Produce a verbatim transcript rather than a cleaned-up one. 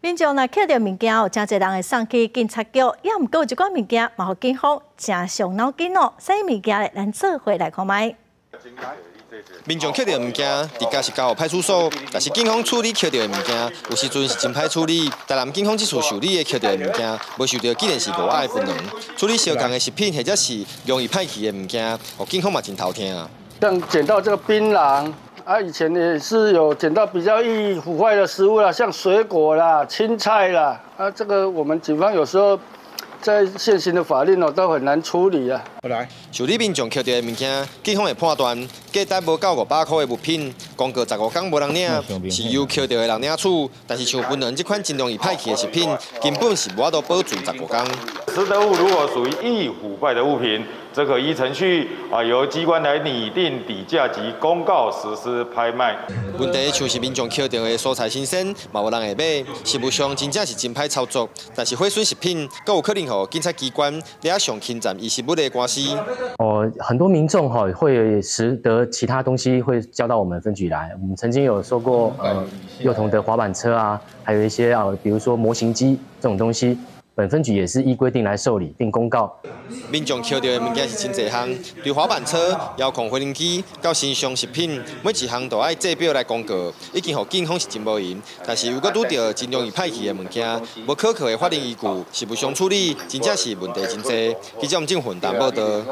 民众若捡到物件，有真侪人会送去警察局，也毋过有一寡物件嘛，互警方真伤脑筋哦。啥物件咧？咱做伙来看卖。 民众捡到物件，伫家是交予派出所，但是警方处理捡到的物件，有时阵是真歹处理。台南警方这处受理的捡到的物件，无受到既然是无爱的不能处理相同的食品或者是容易歹去的物件，互警方嘛真头疼啊。 像捡到这个槟榔啊，以前也是有捡到比较易腐坏的食物啦，像水果啦、青菜啦，啊，这个我们警方有时候。 在现行的法令哦，都很难处理啊。 来，受理民众捡到的物件，警方会判断价值无到五百块的物品，公告十五天无人领，是由捡到的人领取。但是像槟榔这款真容易歹去的食品，根本是无法度保存十五天。 拾得物如果属于易腐败的物品，则可依程序啊由机关来拟定底价及公告实施拍卖。 问题像是民众捡到的蔬菜新鲜，嘛无人会买，实务上真正是真歹操作。但是毁损食品，更有可能互警察机关惹上侵占遗失物的官司。 哦，很多民众哈会拾得其他东西会交到我们分局来。我们曾经有收过呃幼童的滑板车啊，还有一些啊，比如说模型机这种东西。 本分局也是依规定来受理并公告。 民众捡到的物件是真侪项，由滑板车、遥控回零机到新上食品，每一项都爱制标来公告，已经互警方是真无闲。但是如果拄到真容易歹去的物件，无可靠的法定依据，是不上处理，真正是问题真多。记者吴正混担报道。